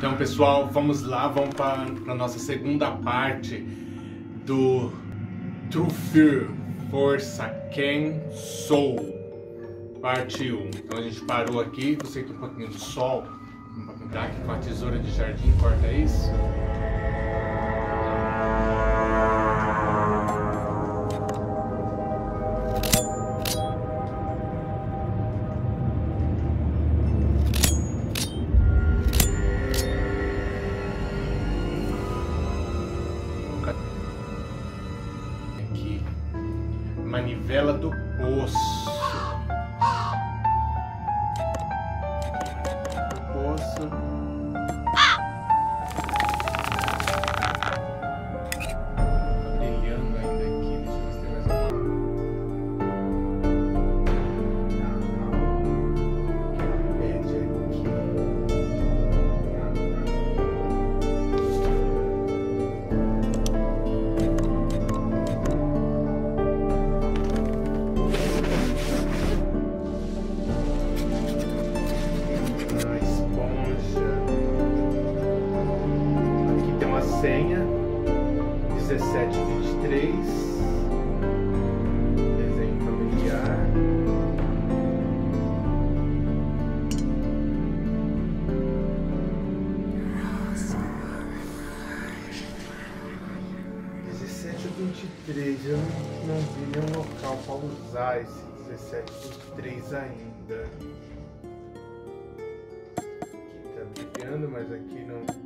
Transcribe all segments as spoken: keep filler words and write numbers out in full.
Então, pessoal, vamos lá, vamos para a nossa segunda parte do True Fear, Força Quem Sou, parte um. Então a gente parou aqui, você tem um pouquinho de sol, vamos pintar aqui com a tesoura de jardim, corta isso. Manivela do poço. Do poço. Tá brilhando ainda aqui. Deixa eu ver se tem mais alguma. Pede aqui. Senha dezessete vinte e três, desenho familiar, dezessete vinte e três. Eu não, não vi nenhum local para usar esse dezessete vinte e três ainda. Aqui tá brilhando, mas aqui não.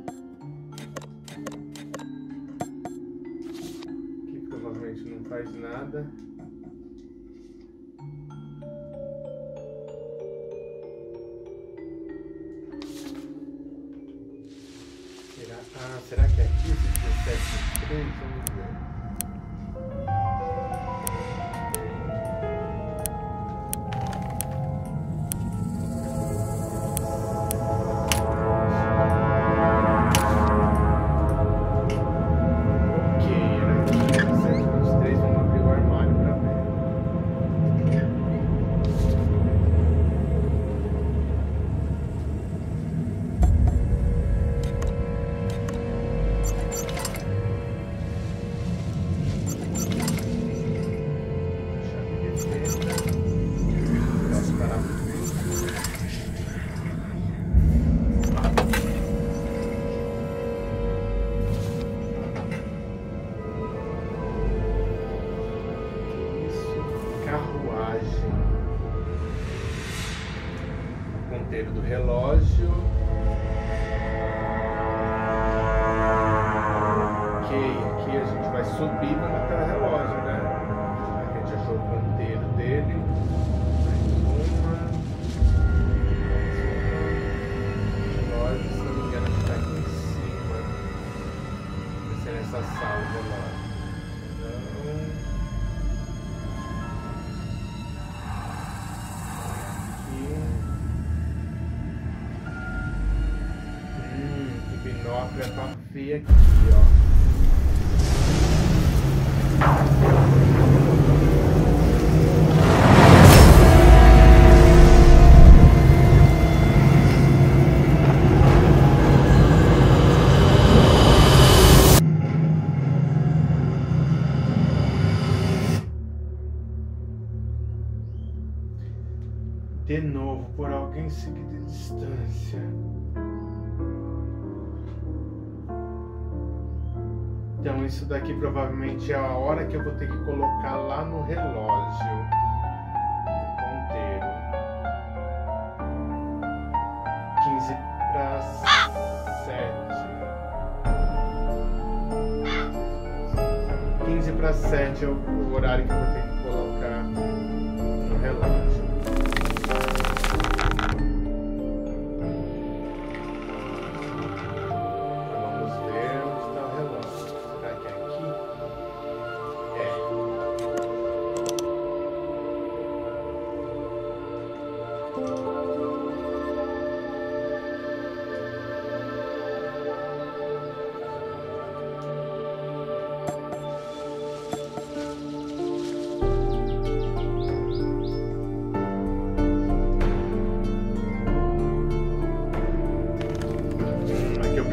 Não faz nada. Será? Ah, será que é aqui esse dezessete vinte e três? Vamos ver. Ponteiro do relógio. Ok, aqui a gente vai subir para marcar o relógio, né? Aqui a gente achou o ponteiro dele. Mais uma. O relógio, se não me engano, está aqui em cima. Vai ser nessa sala o relógio. Binóculo pra ver aqui, ó. De novo, por alguém seguir de distância. Então isso daqui provavelmente é a hora que eu vou ter que colocar lá no relógio, no ponteiro. quinze para sete. quinze para sete é o horário que eu vou ter que colocar no relógio.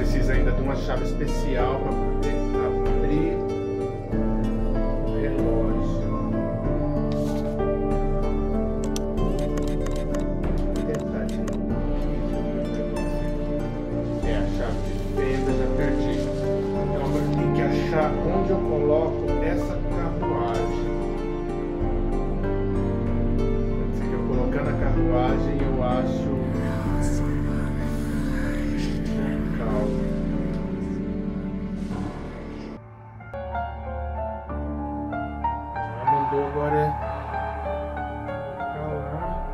precisa ainda de uma chave especial para poder abrir o relógio. Vou tentar de novo. É a chave de fenda, já perdi. Então agora tem que achar onde eu coloco essa carruagem. Se eu colocar na carruagem, eu acho. Agora pra lá.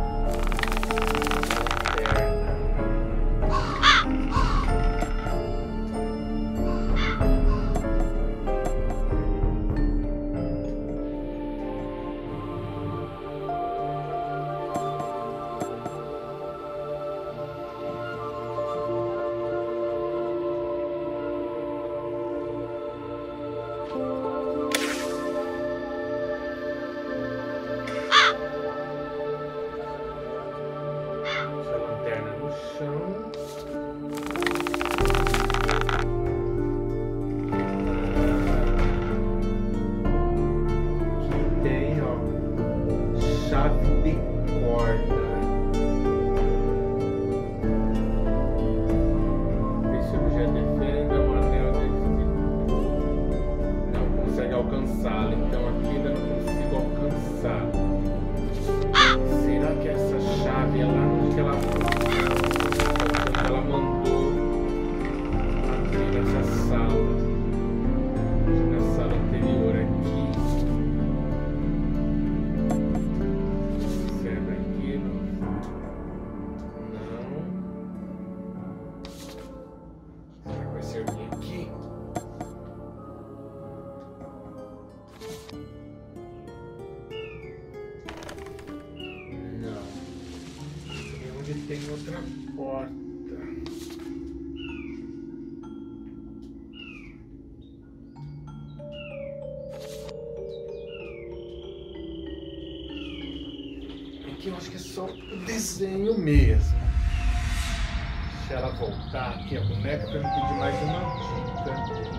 Tem outra porta. Aqui eu acho que é só o desenho mesmo. Deixa ela voltar aqui a boneca para me pedir mais uma dica.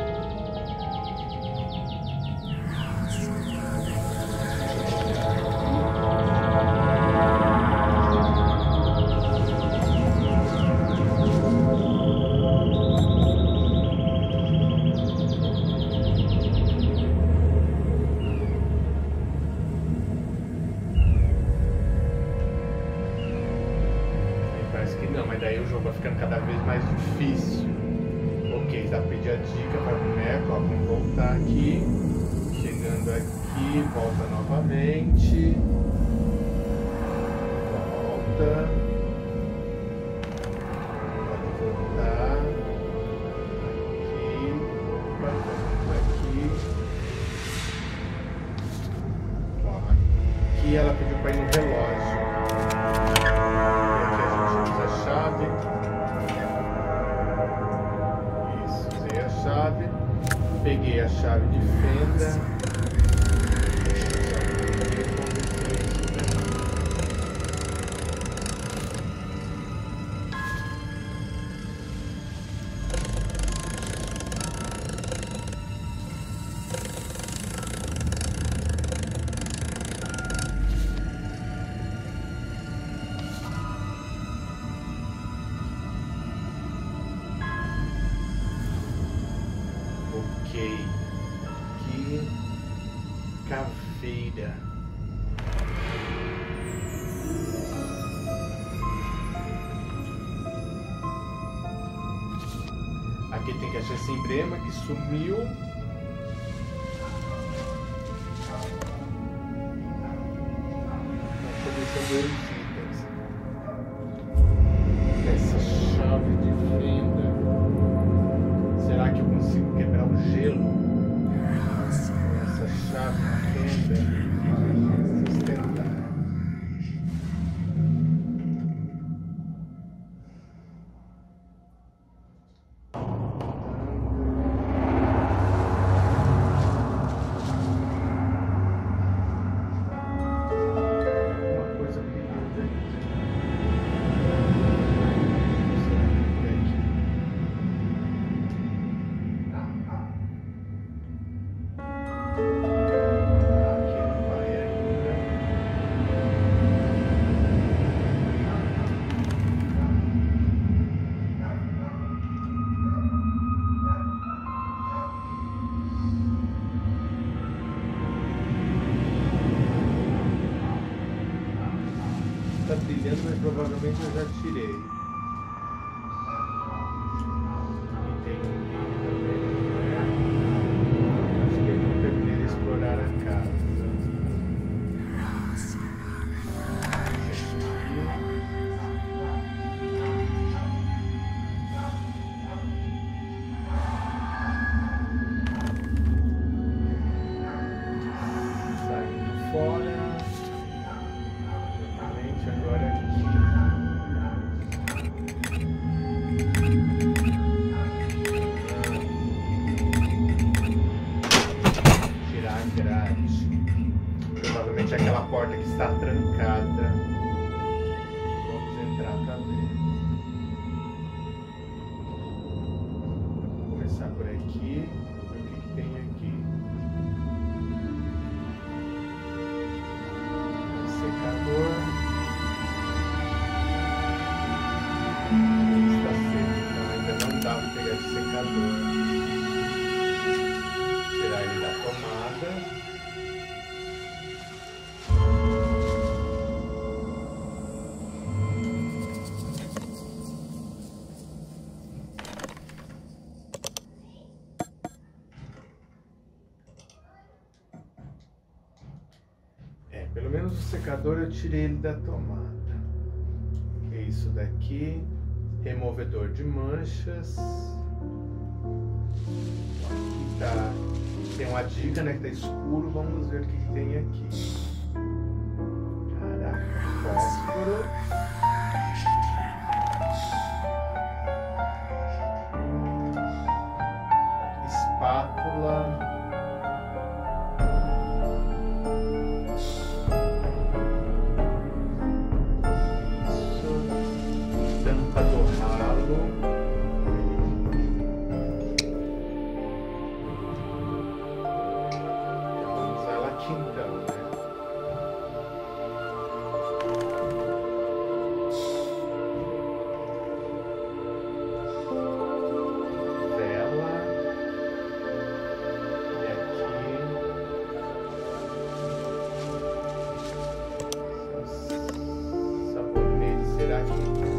Vai ficando cada vez mais difícil. Ok, dá pra pedir a dica para o boneco. Ó, vamos voltar aqui. Chegando aqui, volta novamente. Volta. Pode voltar. Aqui. Volta aqui. Ó, aqui ela pediu para ir no relógio. Peguei a chave de fenda. Ok, aqui, caveira. Aqui tem que achar esse emblema que sumiu. Não estou deixando dois itens. Essa chave de fenda. Será que eu consigo quebrar o gelo com essa chave de fenda? Vamos tentar. Uma coisa que provavelmente eu já tirei. E tem um vídeo também, né? Acho que eu não terminei de explorar a casa. Saindo fora. Novamente agora aqui. Tirar a grade. Provavelmente aquela porta que está trancada. Vamos entrar para ver. Vamos começar por aqui. Ver o que, que tem aqui. Secador. Está seco, então ainda não dá para pegar esse secador. Tirar ele da tomada. É, pelo menos o secador eu tirei ele da tomada. Que é isso daqui. Removedor de manchas. Aqui tá. Tem uma dica, né? Que tá escuro. Vamos ver o que, que tem aqui. Caraca, fósforo. Espátula. Tampa do ralo. Vamos usar ela aqui então, né? Vela. E aqui. Sabonete, será que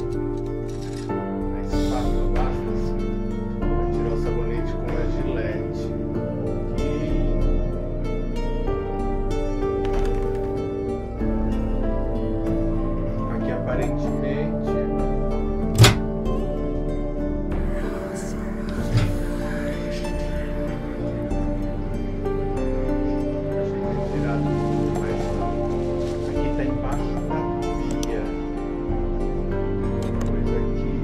aparentemente tirado tudo, mas aqui está embaixo da pia. Depois aqui,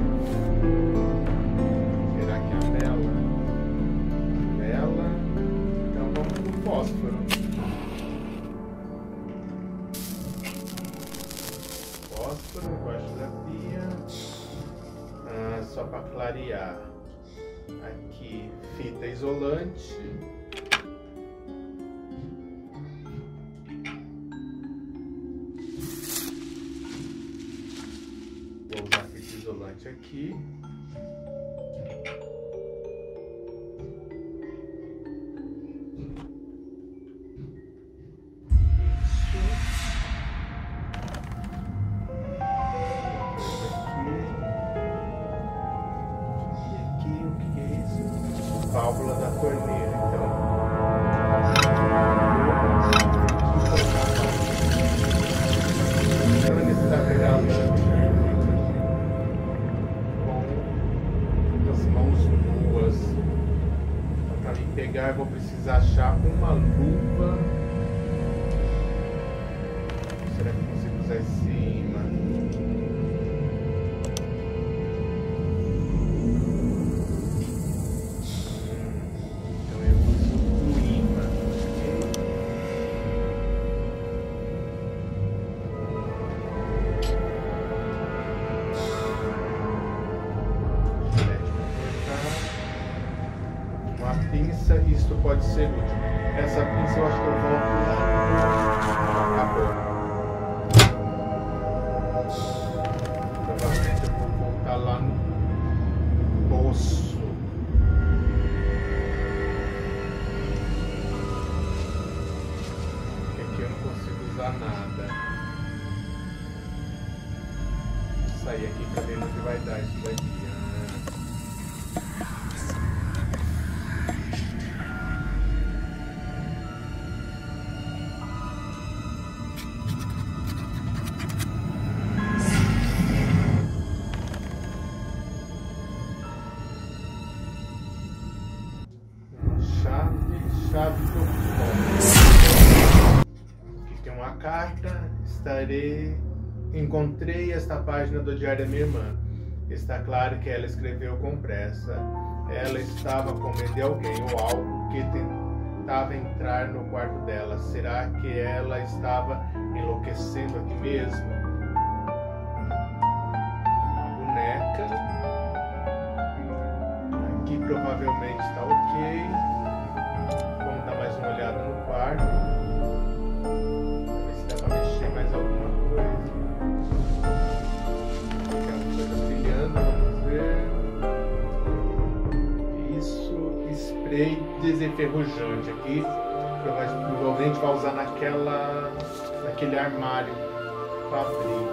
será que é a vela? Vela. Então vamos pro fósforo. Fósforo embaixo da pia. Ah, só para clarear. Aqui, fita isolante. Vou usar fita isolante aqui. Válvula da torneira, então. Então ele está pegando com as mãos nuas. Então, para me pegar, eu vou precisar achar uma luva. Será que eu consigo usar em cima? Pinça, isto pode ser útil. Essa pinça eu acho que eu volto lá. Acabou. Provavelmente eu vou voltar lá no poço. Porque aqui eu não consigo usar nada. chave do Aqui tem uma carta. Estarei... Encontrei esta página do diário da minha irmã. Está claro que ela escreveu com pressa. Ela estava com medo de alguém ou algo que tentava entrar no quarto dela. Será que ela estava enlouquecendo aqui mesmo? Uma boneca. Aqui provavelmente está ok. Vamos dar mais uma olhada no quarto. Vamos ver se dá para mexer mais alguma coisa. Tem alguma coisa brilhando, vamos ver. Isso, spray desenferrujante aqui. Provavelmente vai usar naquela, naquele armário para abrir.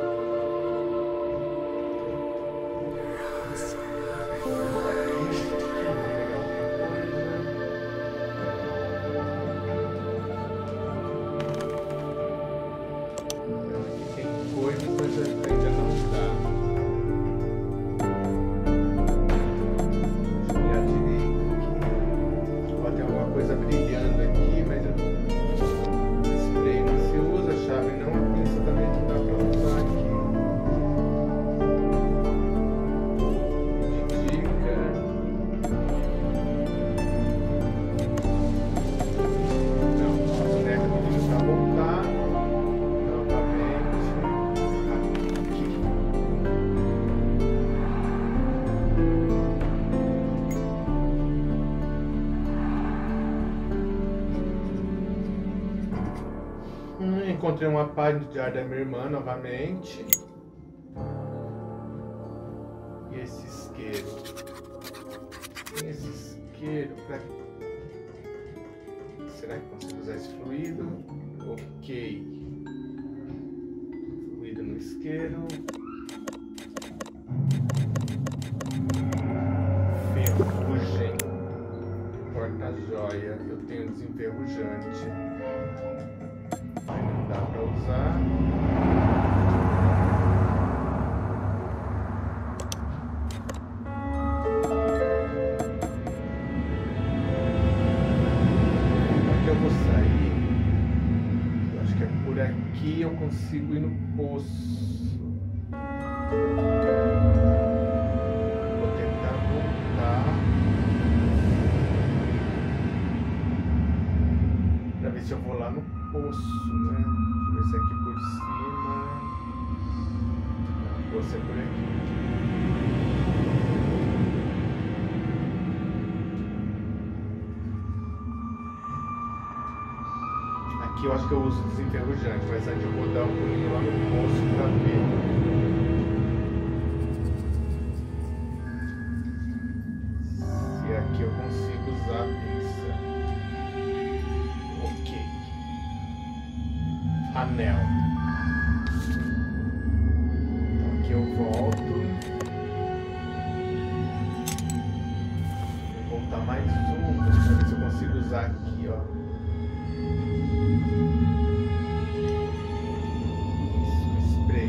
Encontrei uma página do diário da minha irmã novamente. E esse isqueiro. Esse isqueiro. Pra... Será que consigo usar esse fluido? Ok. Fluido no isqueiro. Ferrugem. Porta-joia. Eu tenho desenferrujante. Não dá para usar. Aqui eu vou sair. Eu acho que é por aqui eu consigo ir no poço. Vou tentar voltar para ver se eu vou lá no poço, né? Deixa eu ver se é aqui por cima. Não, o poço é por aqui. Aqui eu acho que eu uso desenferrujante, mas antes eu vou dar um pulinho lá no poço pra ver. Se aqui eu consigo usar a pinça. Ok. Anel. Então aqui eu volto. Vou voltar mais um, para ver se eu consigo usar aqui, ó. Isso, spray.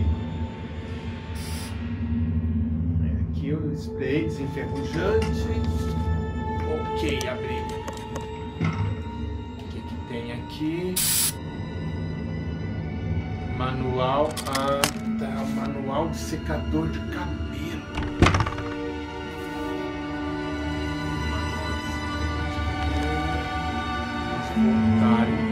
Aqui o spray desenferrujante. Ok, abri. O que que tem aqui? Manual, ah, tá, manual de secador de cabelo. Vamos voltar então.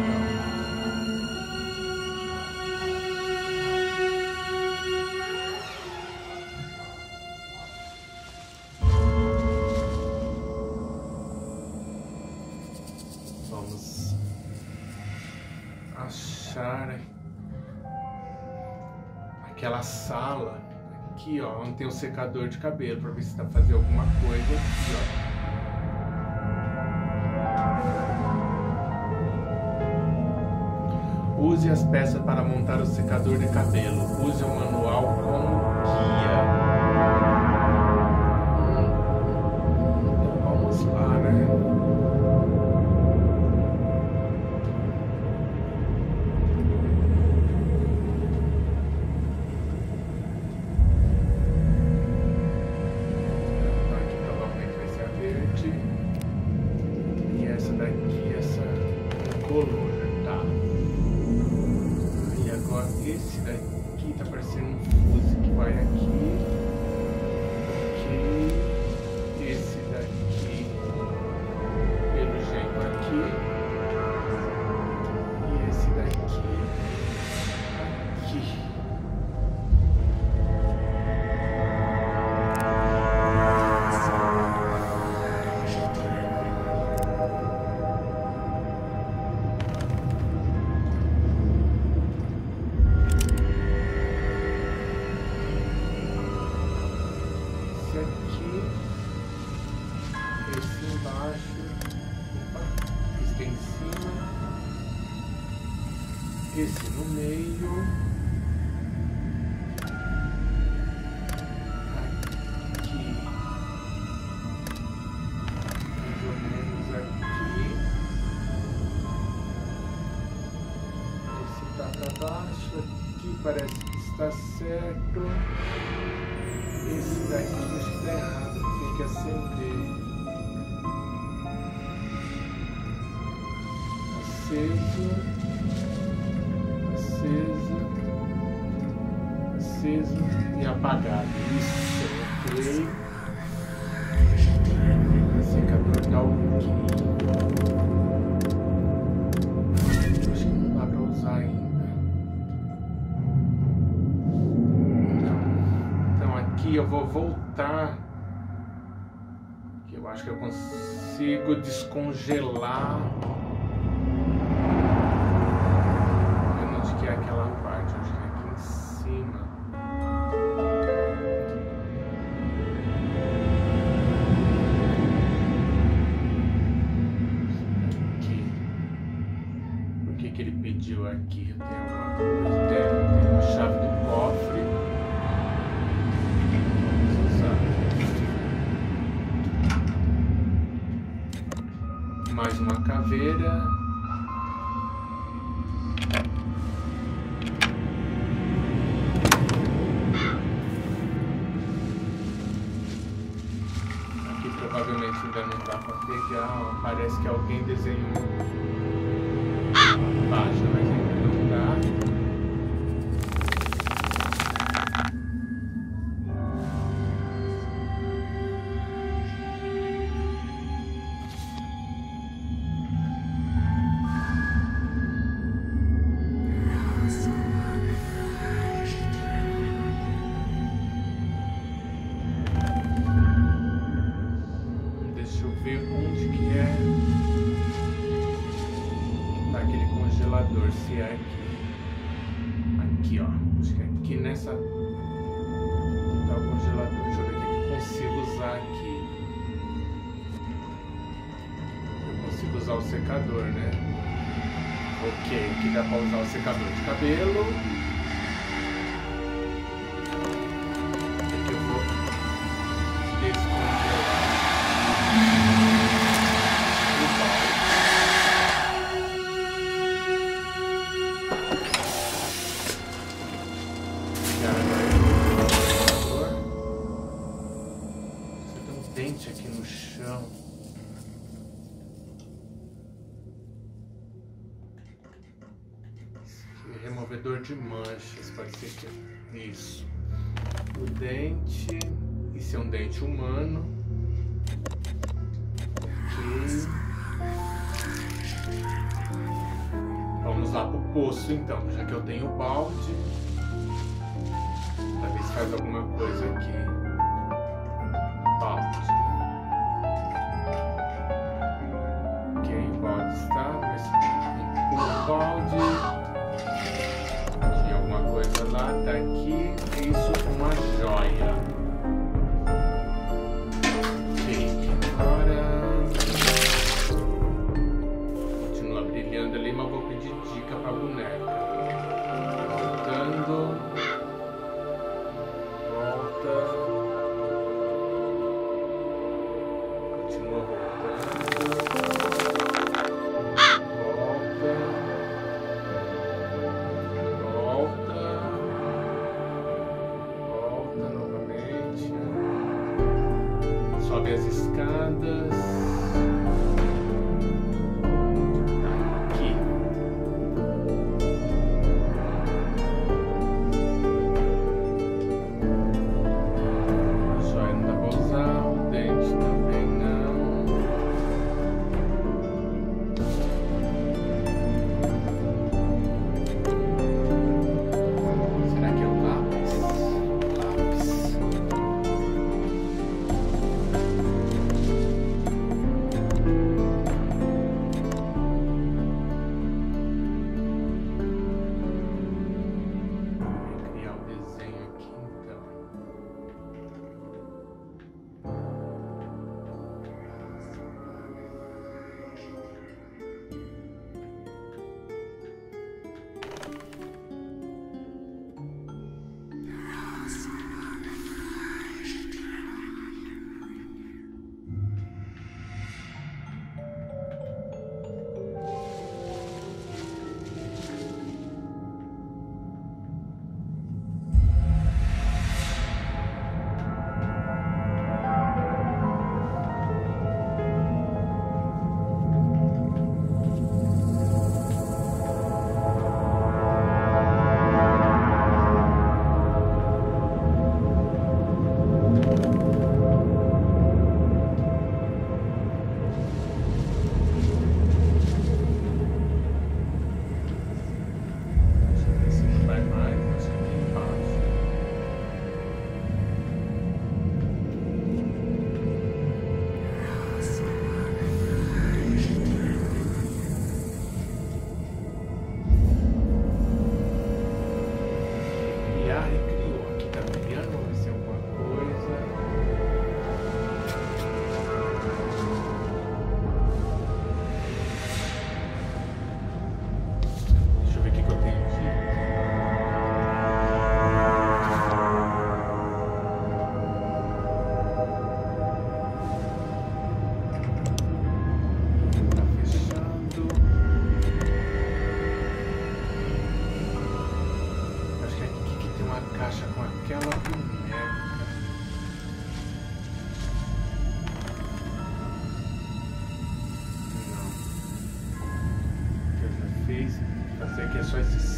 Vamos achar aquela sala aqui, ó, onde tem o secador de cabelo, para ver se dá pra fazer alguma coisa aqui, ó. Use as peças para montar o secador de cabelo. Use o manual com guia. Então vamos lá, né? E essa daqui é incolor, tá? E agora esse daqui tá parecendo um fuzzy que vai aqui. Ok. Esse daqui, pelo jeito aqui. E esse daqui aqui. Esse no meio, aqui, mais ou menos aqui, esse tá para baixo, aqui parece que está certo, esse daqui acho que está errado, tem que acender, aceso. Aceso, aceso e apagado. Isso, ok. O secador tá ok. Acho que não dá pra usar ainda. Não. Então aqui eu vou voltar. Que eu acho que eu consigo descongelar. Que é aquela parte, acho que é aqui em cima. Aqui. Por que que ele pediu aqui? Eu tenho alguma coisa. Tem, tem a chave do cofre. Vamos usar. Mais uma caveira. Provavelmente ainda não dá para pegar, parece que alguém desenhou a página, mas ainda não dá. Se é aqui, aqui ó, acho que é aqui nessa tá o congelador, deixa eu ver o que eu consigo usar aqui. Eu consigo usar o secador, né? Ok, aqui dá pra usar o secador de cabelo. Aqui eu vou descongelar o balde. Aqui no chão. Esse removedor de manchas, pode ser que é isso. O dente, isso é um dente humano. Ok. Vamos lá pro poço então, já que eu tenho o balde. Pra ver se faz alguma coisa aqui. Balde. Está, mas o balde tinha alguma coisa lá, tá aqui, isso uma joia. Ok, agora continua brilhando ali, mas vou pedir dica pra boneca. Voltando, volta, continua voltando. Sobe as escadas. Aqui.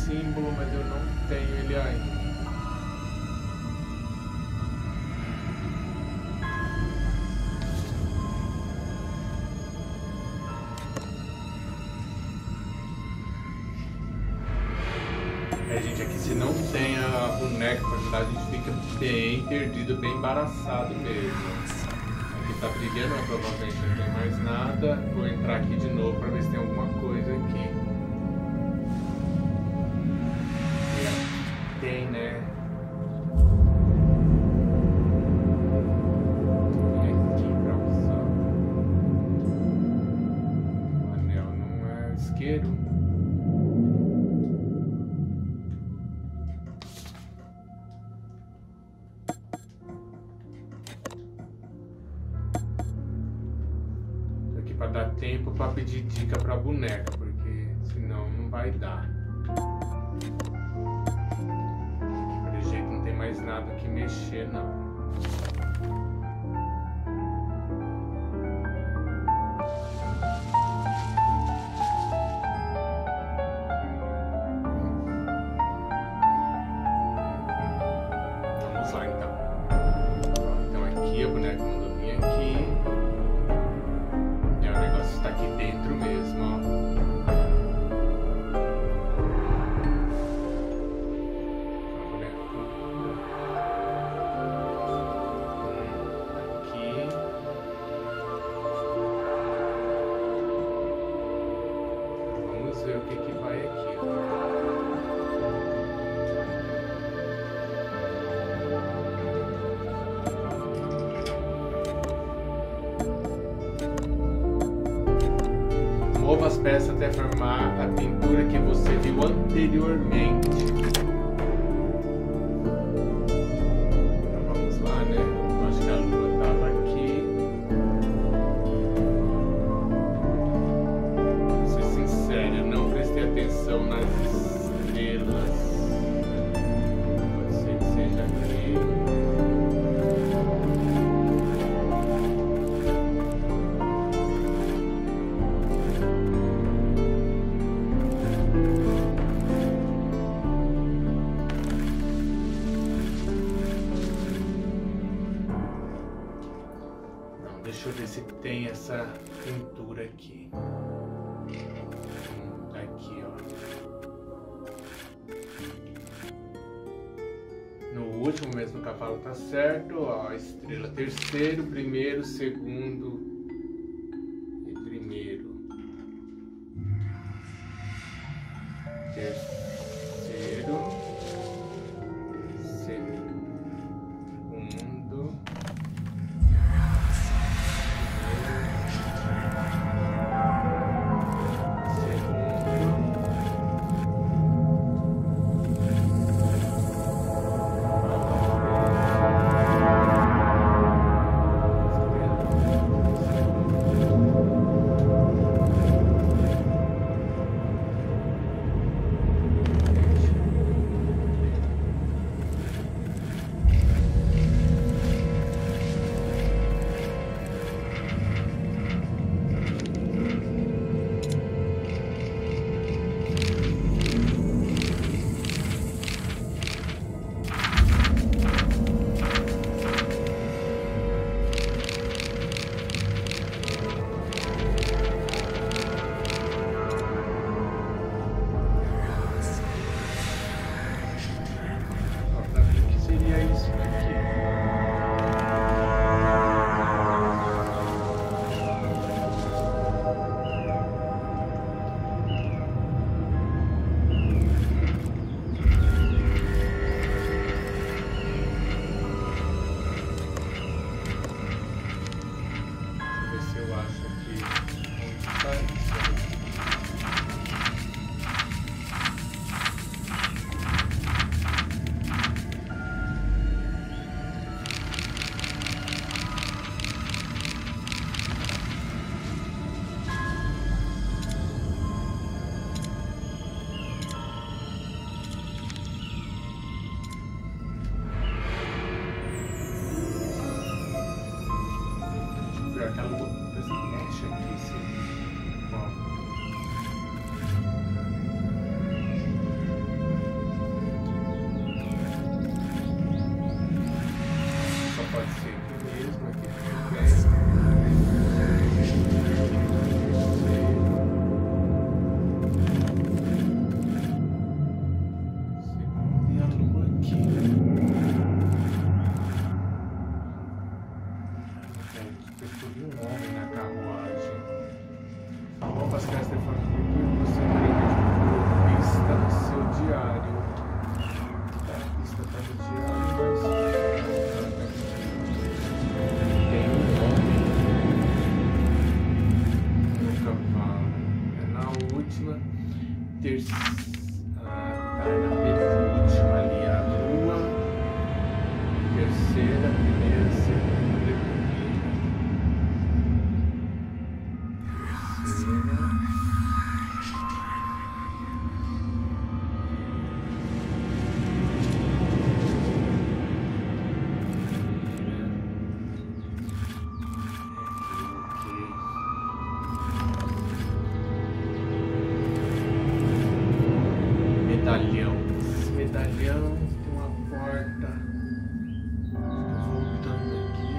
símbolo, mas eu não tenho ele ainda. É, gente, aqui se não tem a boneca pra ajudar, a gente fica bem perdido, bem embaraçado mesmo. Aqui tá brilhando, mas provavelmente não tem mais nada. Vou entrar aqui de novo pra ver se tem alguma coisa aqui. E tem, né? Tem aqui pra usar. O anel não é isqueiro. Para dar tempo para pedir dica para boneca, porque senão não vai dar. Pelo jeito não tem mais nada que mexer não. Vamos lá então. Então aqui a boneca mandou vir aqui. Está aqui dentro mesmo, ó. Aqui. Vamos ver o que que vai aqui. Mova as peças até formar a pintura que você viu anteriormente. Então vamos lá, né? Eu acho que a lua estava aqui. Vou ser sincero, eu não prestei atenção nas estrelas. Pode ser que seja aqui. Deixa eu ver se tem essa pintura aqui. Hum, aqui, ó. No último mesmo cavalo tá certo, ó. Estrela terceiro, primeiro, segundo e primeiro. Terceiro, segundo. Descobri um homem na carruagem. Bom, as crianças de família, você tem pista no seu diário. A pista está no diário, mas tem um homem no cavalo. É na última, terceira, ah, tá na penúltima ali, a lua, terceira, primeira, segunda. Medalhão. Esse medalhão tem uma porta. Voltando aqui.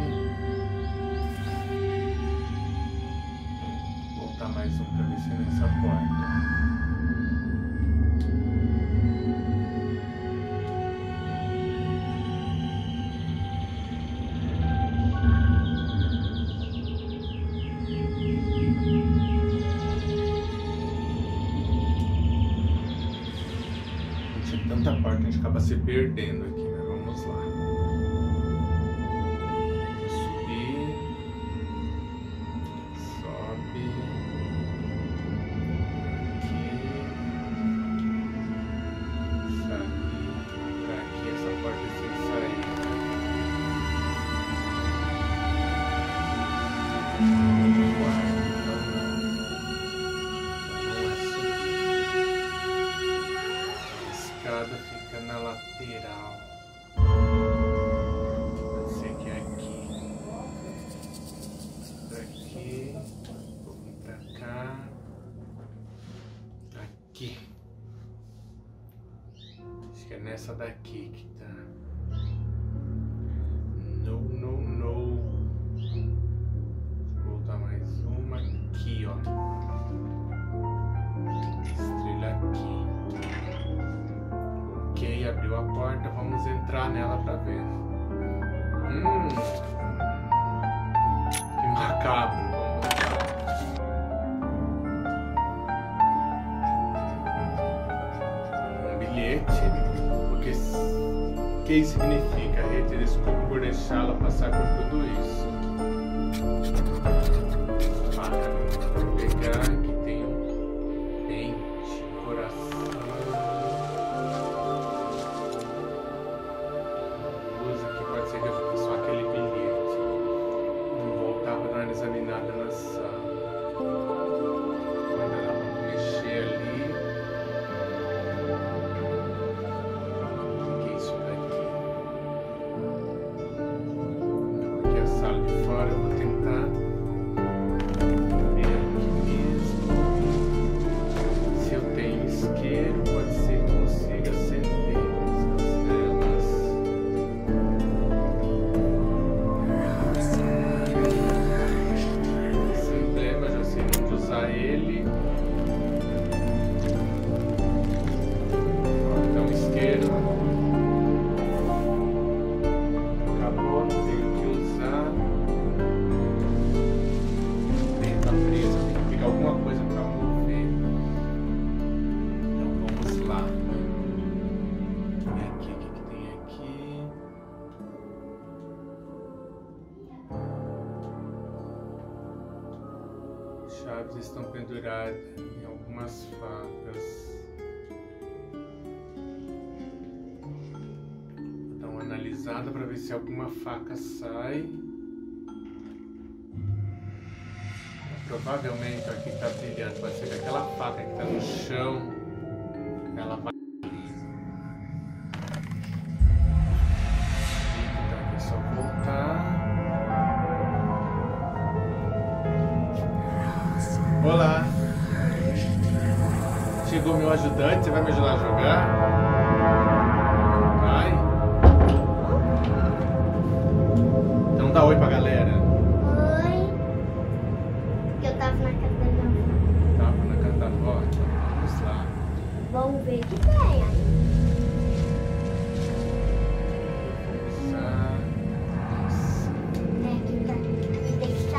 Vou voltar mais um para ver se é nessa porta. Tanta parte a gente acaba se perdendo aqui, né? Vamos lá. Subir. Sobe. Aqui. Sair. Pra aqui, essa porta sem sair. Quarto, então não. Fica na lateral. Pode ser que é aqui. Daqui. Vou vir pra cá. Aqui. Acho que é nessa daqui que tá. No, no, no. Vou voltar mais uma aqui, ó. Estrela aqui. Ok, abriu a porta, vamos entrar nela pra ver. Hum, que macabro, vamos lá. Um bilhete, porque o que isso significa? Rede, desculpe por deixá-la passar por tudo isso. Ah, vou pegar, aqui tem um pente, coração. Pode ser que eu fique só aquele bilhete. Não voltava a dar uma examinada na sala. Ainda dá pra mexer ali. O que é isso daqui? Aqui é a sala de fora. Eu vou tentar ver aqui mesmo. Se eu tenho isqueiro, pode ser que eu consiga acender essas velas. Ele então isqueiro acabou, não tenho que usar. Tem tá presa, tem que pegar alguma coisa para mover. Então vamos lá. O que aqui? O que tem aqui? Chaves estão penduradas em algumas facas. Vou dar uma analisada para ver se alguma faca sai. Provavelmente aqui está brilhando, pode ser que aquela faca que está no chão, ela vai. Então aqui é só voltar. Olá! Chegou meu ajudante, você vai me ajudar a jogar? Vai? Então dá oi pra galera. Oi! Eu tava na casa da minha avó. Tava na casa da avó? Então vamos lá. Vamos ver o que tem aí. Vou usar. É, que tá, tem que estar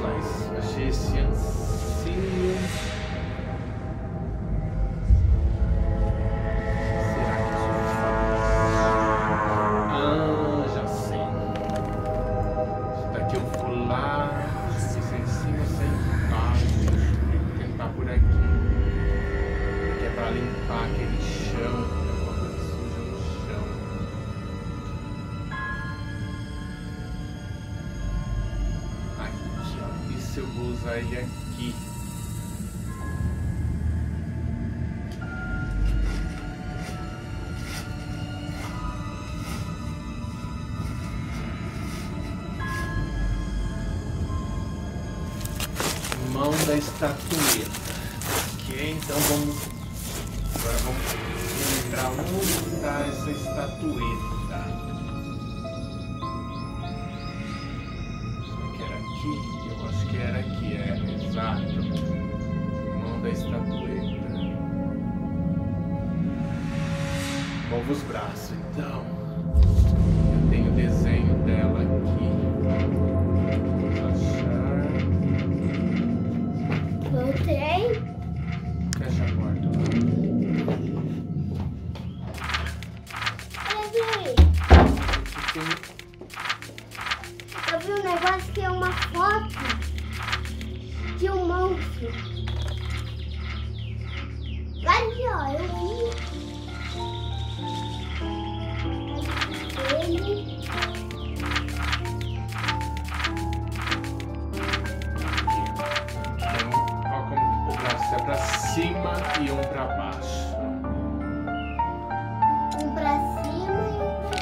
lá. Achei esse ancinho. Será que isso faz? Ah, já sei. Isso daqui eu vou lá. Isso é em cima, isso é embaixo. Vou tentar por aqui. Aqui é pra limpar aquele chão. Tem alguma coisa suja no chão. Aqui, ó. Isso eu vou usar ele aqui. Mão da estatueta. Ok, então vamos. Agora vamos lembrar onde está essa estatueta. Será que era aqui? Eu acho que era aqui, é exato. Mão da estatueta. Mova os braços, então. Eu tenho o desenho dela aqui. Vamos achar. Voltei. Fecha a porta. Olha aí. Aqui tem. Eu vi um negócio que é uma foto de um monstro. Ali, ó, eu vi. Ele. Então, ó, como o braço é pra cima e um pra baixo. Um pra cima e um pra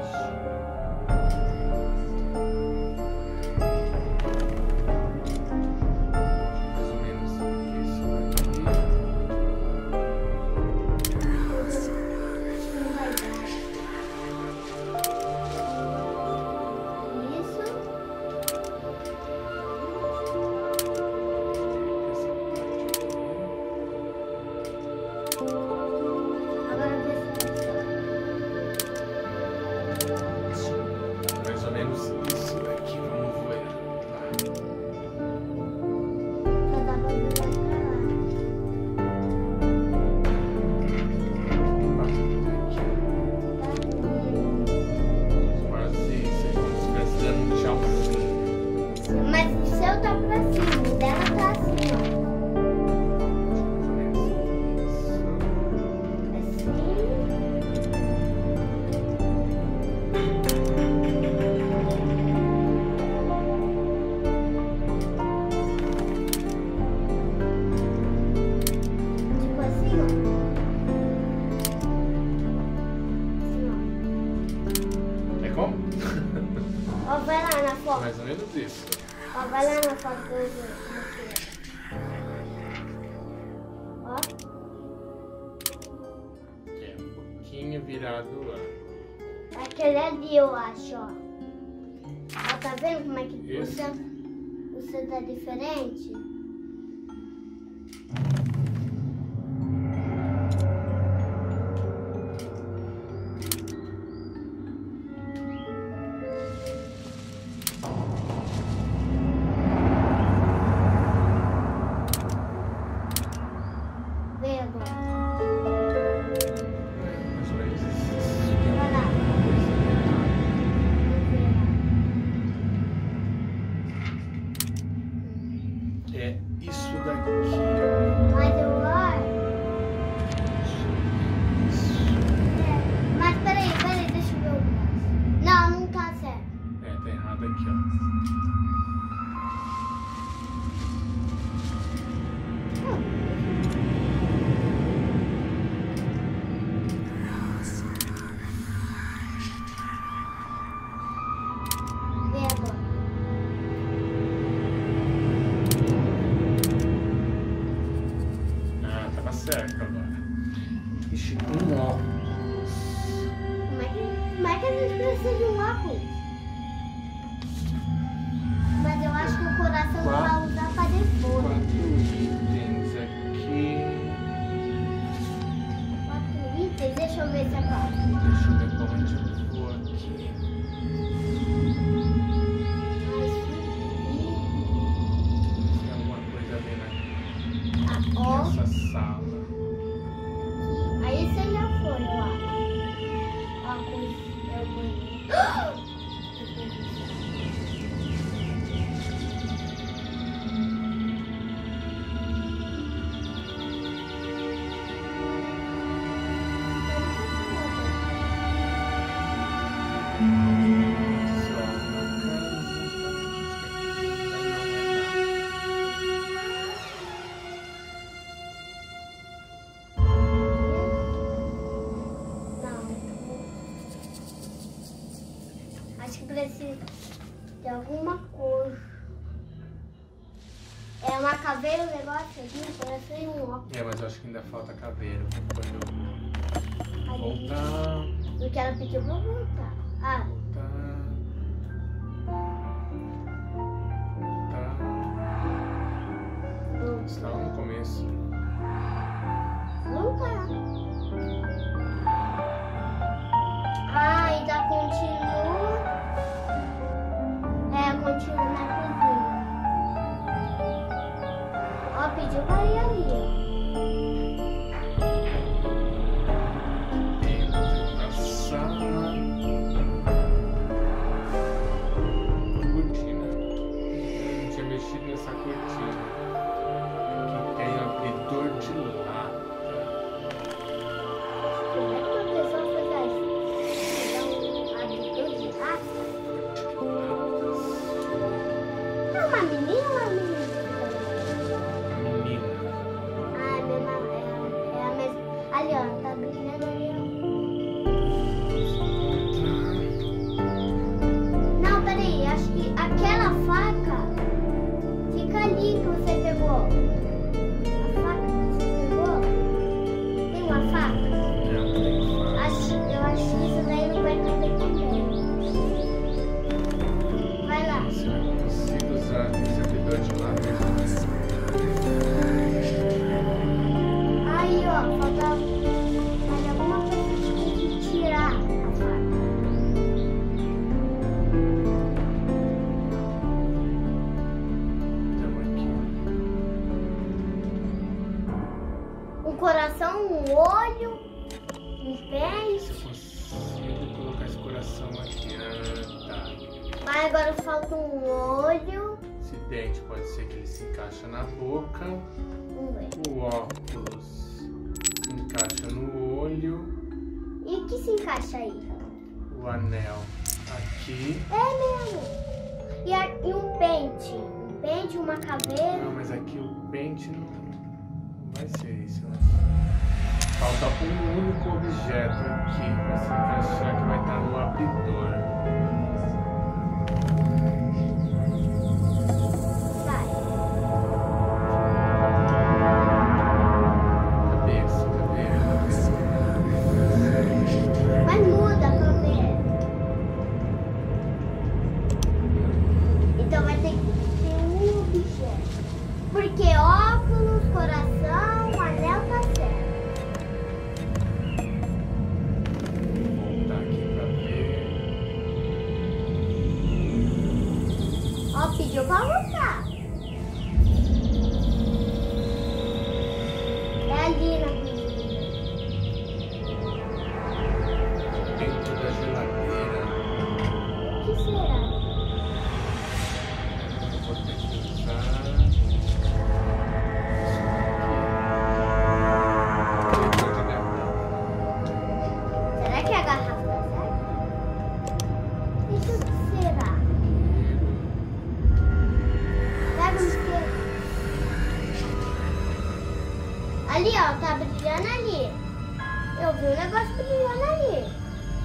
Mais ou menos isso aqui. baixo. Não vai dar. Isso. Agora vê se Mais ou menos isso daqui, vamos ver. Tá. só dá pra ver pra lá. Quase isso, é como se estivesse dando um tchauzinho. Mas o seu tá pra cima, o dela tá assim, ó. Mais ou menos isso. Assim. Tipo assim, ó. Assim, É como? ó. Ó, vai lá na foto. Mais ou menos isso. Ó, vai lá na foto que eu vi. Ó. É um pouquinho virado lá. Aquele ali, eu acho, ó. Ó, tá vendo como é que o Esse? seu, o seu tá diferente? Vê agora. Mais ou menos isso. Vai lá. É isso daqui, ó. Ah, Ó. Essa sala. Aí você já foi lá. Ó, com eu banheiro. Acho que precisa de alguma coisa. É uma caveira, um negócio aqui, parece um óculos. É, mas eu acho que ainda falta caveira. Quando eu Ali. voltar. Porque ela pediu pra voltar. Ah, Voltar. Voltar. Estava no começo. voltar. Ah, ainda continua. É, continua na cozinha. Ó, pediu pra ir ali. Dentro da sala. Cortina. Eu não tinha mexido nessa cortina. Aqui tem abridor de lata. Como é que uma pessoa faz isso? Dá um abridor de lata? É uma menina ou uma menina? Menina. Ah, é a mesma. É, é a mesma. Ali, ó, tá brilhando ali, ó. Não, peraí, acho que aquela faca fica ali que você pegou. A faca que você pegou? Tem uma faca? Não, tem faca. Acho, eu acho que isso daí não vai caber também. Vai lá. Você não consigo usar esse abridor de lata. Aí, ó, falta mais alguma coisa que tem que tirar a faca. Então aqui. Um coração, um olho, um pé. Se eu consigo colocar esse coração aqui. Ah, tá. Mas agora falta um olho, Esse dente pode ser que ele se encaixa na boca. um olho. O óculos se encaixa no olho. E o que se encaixa aí? O anel aqui. É mesmo. E, a- e um pente. Um pente, uma caveira. Não, mas aqui o pente não, não vai ser isso. Né? Falta um único objeto aqui para se encaixar que vai estar no abridor. Vai. Cabeça, cabeça. Mas muda pra ver. Então vai ter que ter um objeto. Porque óculos, coração, anel tá certo. Vou voltar aqui para ver. Ó, pediu pra voltar. É ali na cozinha. Dentro da geladeira. O que será? Eu vou ter que usar isso aqui. Leitor de garrafa. Será que a garrafa tá certa? Isso o que será? Pega um isqueiro. Ali, ó, tá brilhando ali. Eu vi um negócio brilhando ali.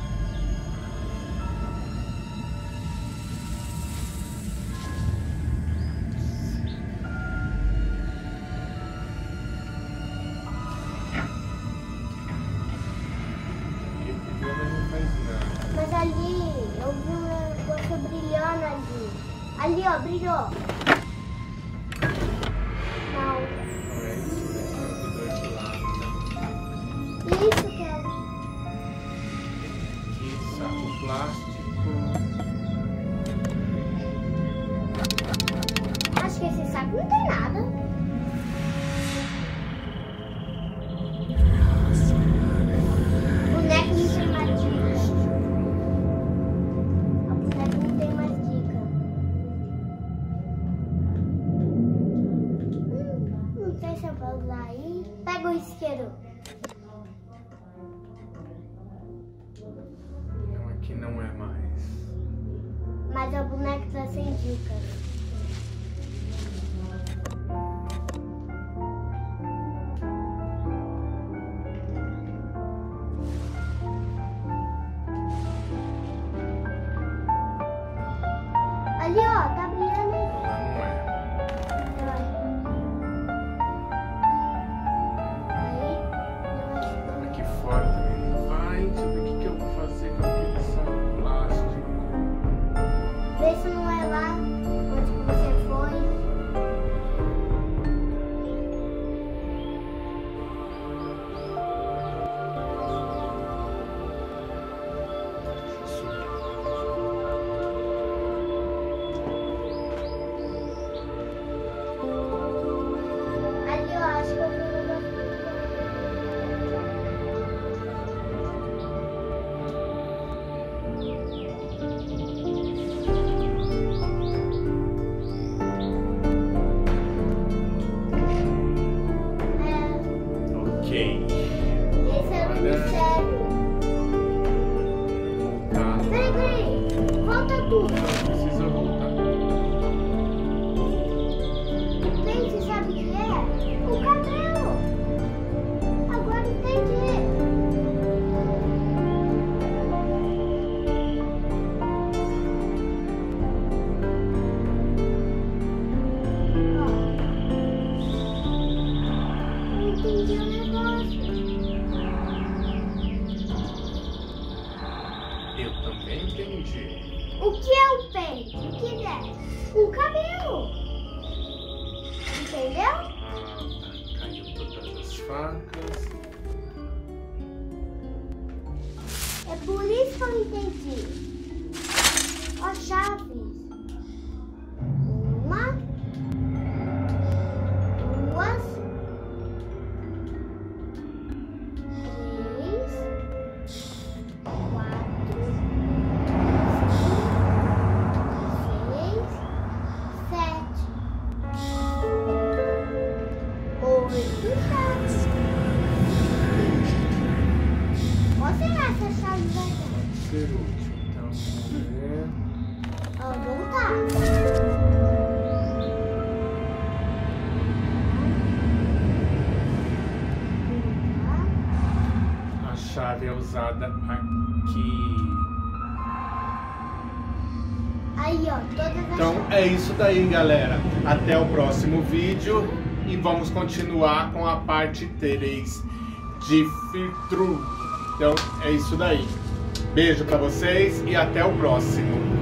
Aqui brilhou, mas não faz nada. Mas ali, eu vi um negócio brilhando ali. Ali, ó, brilhou. Não. Não é isso, né? É o abridor de lata. Isso que é. Aqui, saco plástico. Acho que esse saco não tem nada. pra usar aí. Pega o isqueiro. Então aqui não é mais. Mas a boneca tá sem dicas. Ali, ó, tá brilhando aí. Lá não é. Aí, Aqui fora também não vai. Deixa eu ver o que, que eu vou fazer com aquele saco plástico. vê se não é lá onde você foi. Ali, ó, acho que eu vi um negócio. Ok. Esse é o Olha. mistério. Voltar. Peraí, peraí. Volta tudo. Não precisa voltar. Gente, sabe o que é? O cabelo. Agora entendi. Ó. Não entendi o negócio. Eu também entendi. O que é o peito? O que é? O cabelo. Entendeu? Ah, tá. Caiu todas as facas. É por isso que eu entendi. Ó, chaves. Uma, duas, três, quatro, cinco, seis, sete, oito chaves. Qual será essa chave vai dar? Pode ser útil. Então, vamos ver. Ó, voltar. A chave é usada aqui. Aí, ó, todas as Então é isso daí, galera. Até o próximo vídeo e vamos continuar com a parte três de Fear True. Então é isso daí. Beijo pra vocês e até o próximo.